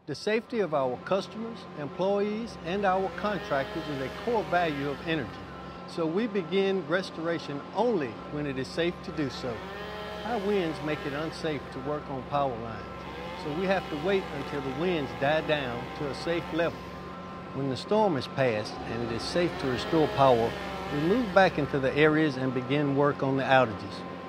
The safety of our customers, employees, and our contractors is a core value of Entergy. So we begin restoration only when it is safe to do so. High winds make it unsafe to work on power lines, so we have to wait until the winds die down to a safe level. When the storm is past and it is safe to restore power, we move back into the areas and begin work on the outages.